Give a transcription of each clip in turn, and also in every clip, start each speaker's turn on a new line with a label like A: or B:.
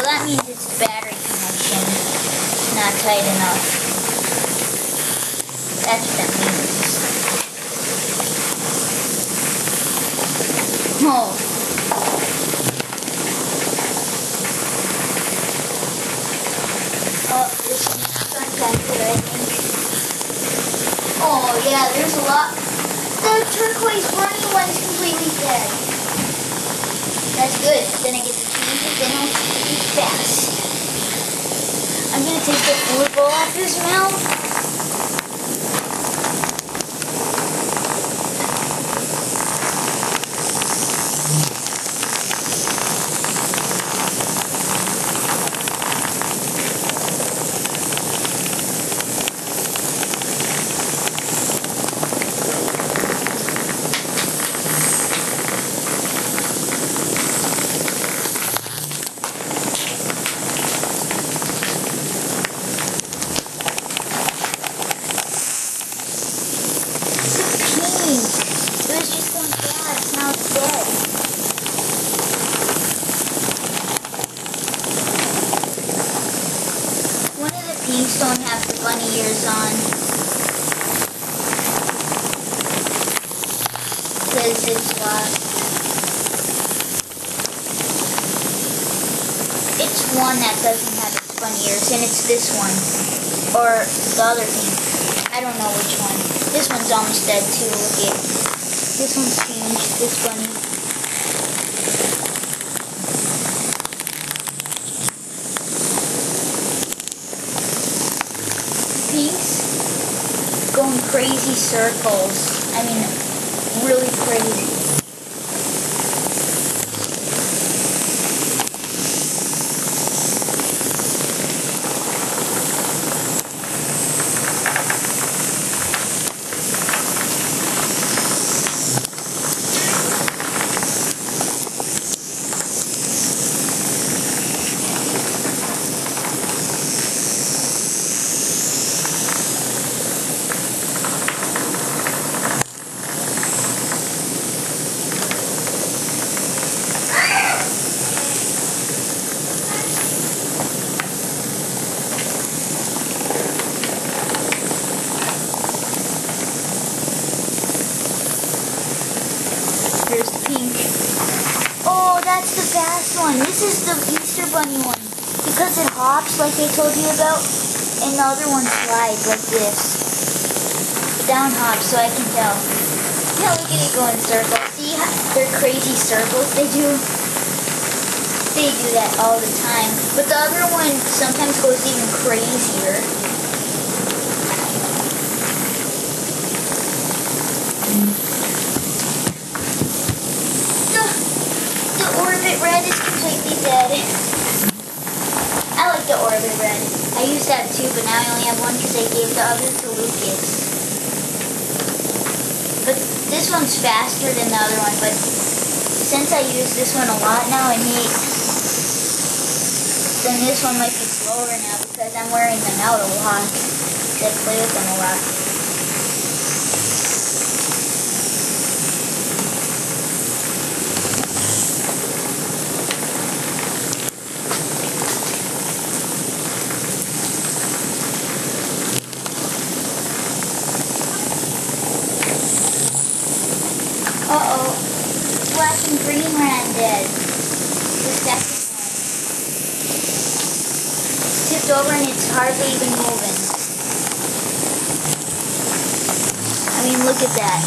A: that means its battery connection is not tight enough. That's what that means. Oh. Oh, this one's contacted, I think. Oh, yeah, there's a lot. The turquoise bunny one's completely dead. That's good. Then I get to change it, then I'll be fast. I'm gonna take the food bowl off his mouth. Pinks don't have the bunny ears on because it's lost. It's one that doesn't have its bunny ears, and it's this one or the other pink. I don't know which one. This one's almost dead too. Look at this one's changed. This bunny. Pinks going crazy circles. I mean, really crazy. Here's the pink. Oh, that's the fast one. This is the Easter Bunny one. Because it hops, like I told you about, and the other one slides like this. It down hops, so I can tell. Yeah, look at it go in circles. See how they're crazy circles they do? They do that all the time. But the other one sometimes goes even crazier. Orbit Red is completely dead. I like the Orbit Red. I used to have two, but now I only have one because I gave the other to Lucas. But this one's faster than the other one, but since I use this one a lot now, and then this one might be slower now because I'm wearing them out a lot. I play with them a lot. Uh-oh. Black and green ran dead. The second one. Tipped over and it's hardly even moving. I mean, look at that.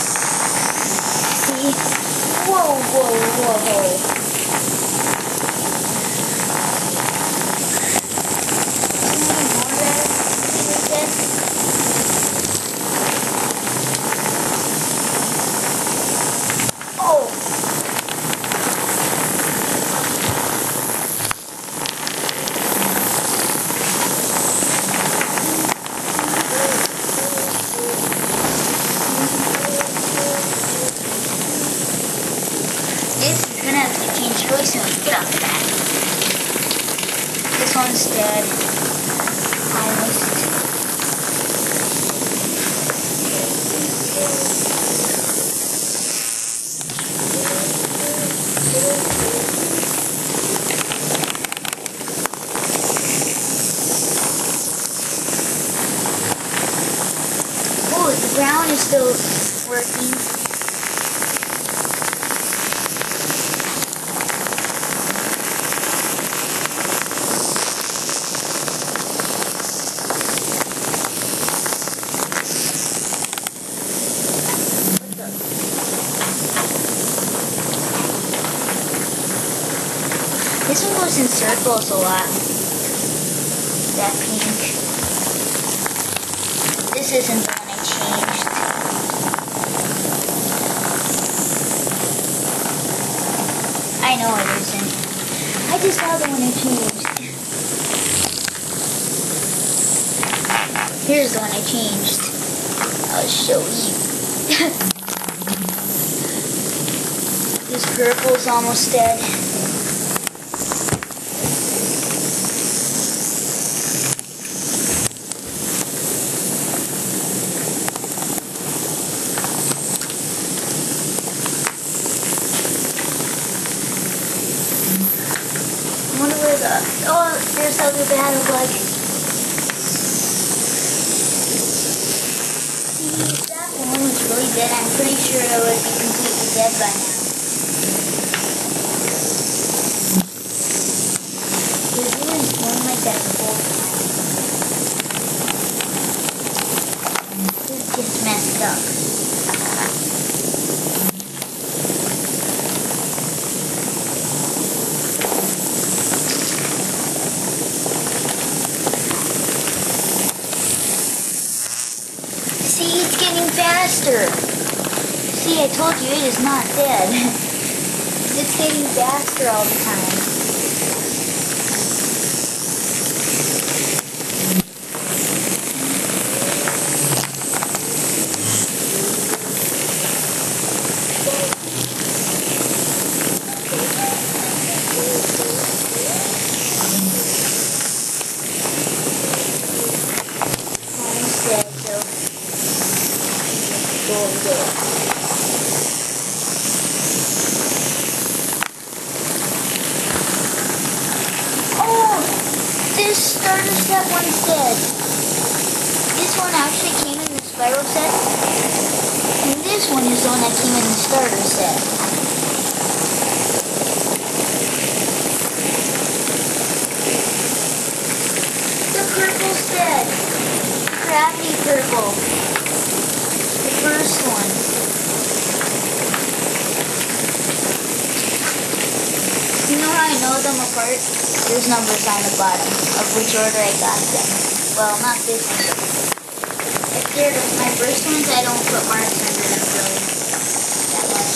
A: See? Whoa, whoa, whoa. You're gonna have to change really soon. Get off that. This one's dead. Almost. is still working. This one goes in circles a lot. That pink. This isn't the one I changed. I know it isn't. I just saw the one I changed. Here's the one I changed. I'll show you. This purple's almost dead. Oh, there's other battle bug. See, if that one was really dead, I'm pretty sure it would be completely dead by now. There's really one like that the whole time. This is just messed up. See, it's getting faster. See, I told you it is not dead. It's getting faster all the time. Almost dead, so go. Oh! This starter set one's dead. This one actually came in the spiral set. And this one is the one that came in the starter set. The purple's dead. Crappy purple. The first one. You know how I know them apart? There's numbers on the bottom of which order I got them. Well, not this one. If they're my first ones, I don't put marks under them really that much.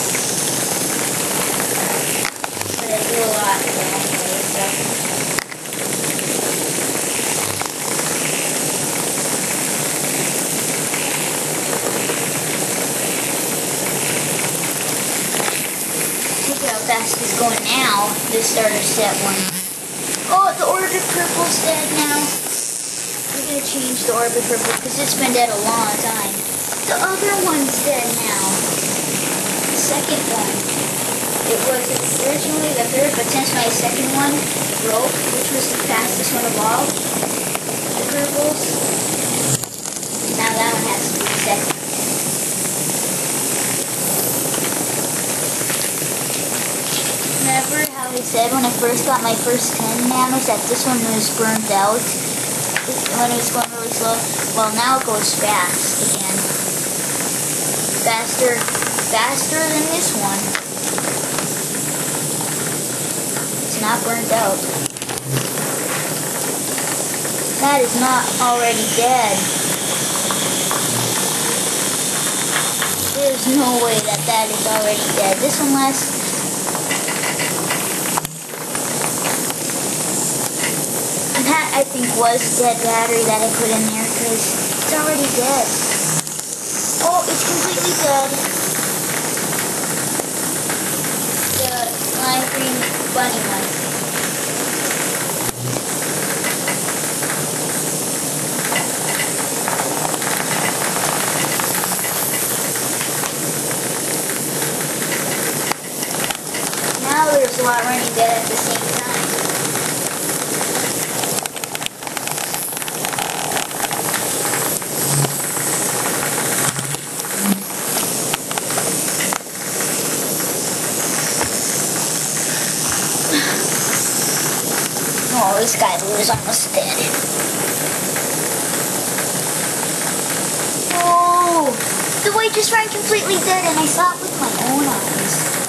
A: But I do a lot of them anyway, so. Look how fast it's going now. This starter set one. Oh, the Orbit Purple's dead now. I'm gonna change the Orbit Purple because it's been dead a long time. The other one's dead now. The second one. It was originally the third, but since my second one broke, which was the fastest one of all, the purples, now that one has to be the second. Remember how he said when I first got my first 10 nanos that this one was burnt out when it was going really slow? Well, now it goes fast again. Faster than this one. It's not burnt out. That is not already dead. There's no way that is already dead. This one lasts. That, I think, was dead battery that I put in there because it's already dead. Oh, it's completely dead. The lime green bunny one. Now there's a lot running dead at the same time. Oh, this guy was almost dead. Oh, the wait just ran completely dead, and I saw it with my own eyes.